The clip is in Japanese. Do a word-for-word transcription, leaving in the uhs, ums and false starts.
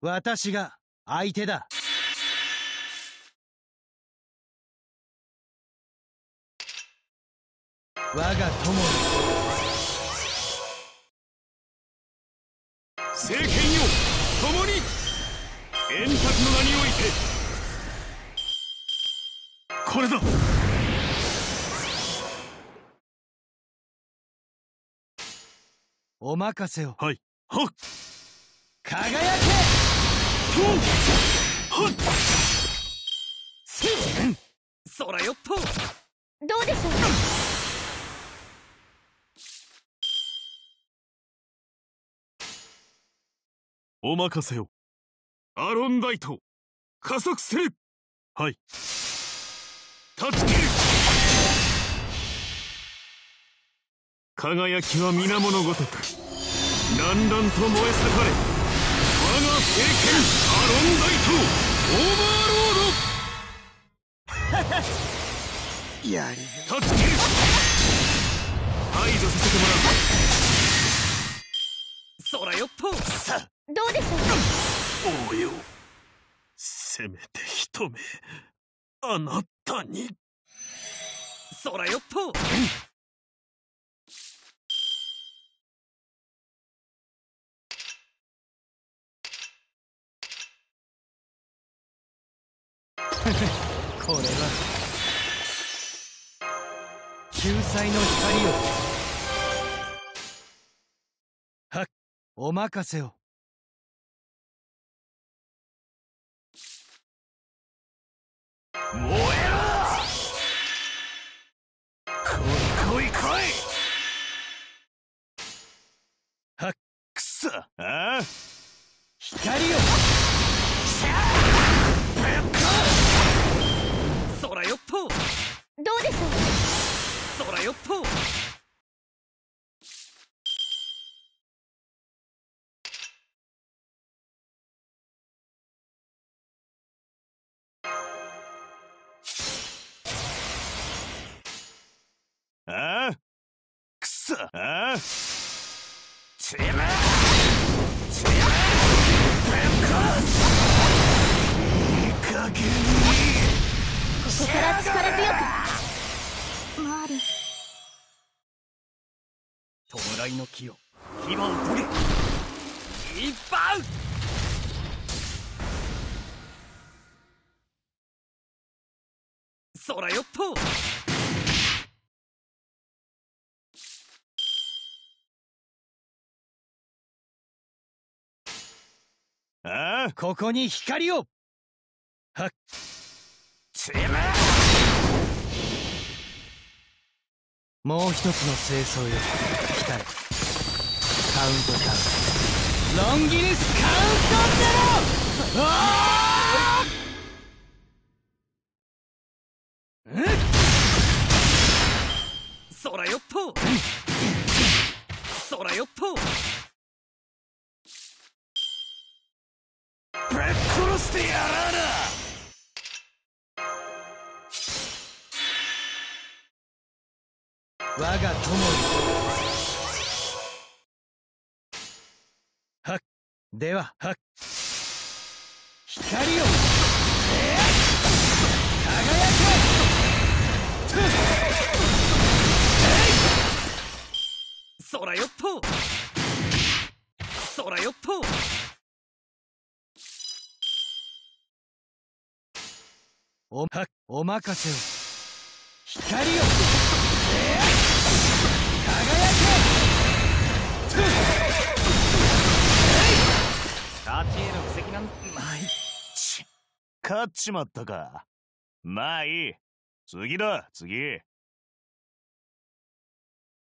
私が相手だ。我が友に聖剣よ、共に円卓の名においてこれだ。 お任せを。 はい。はっ、 輝け。 はっ、 そらよっと。 どうでしょう。 お任せを。アロンダイト加速せ。はい。断ち切る。輝きは皆物ごとく乱々と燃え盛れ。我が聖剣アロンダイトオーバーロード。 やれ。 断ち切る。排除させてもらう。 そらよっと。さあ、 どうでしょう。 およ、せめて一目あなたに。 そらよっと。これは救済の光よ。はっ、お任せを。 燃えろ。来い来い来い。 はっ、 くそ。ああ、 光よ。そらよっと。 どうでしょう。 そらよっと。 ああ、くそ。ああ、 ちまちまいい加減に。 ここから力強く。マーリン。 弔いの木よ、牙を研げ。一番。そらよっと。 ああ、 ここに光を。はっ、 ちま。 もう一つの清掃よ。来たれ。カウントダウン。ロンギヌスカウントゼロ。あー、うん、そらよっと。そらよっと。 ぶっ殺してやらあな。 我が友に。はっ、でははっ、光よ。輝け。そらよっと。そらよっと。おはっ、お任せを。光よ。勝ちへの布石なんて。まいっち。 勝っちまったか。まあいい。次だ、次。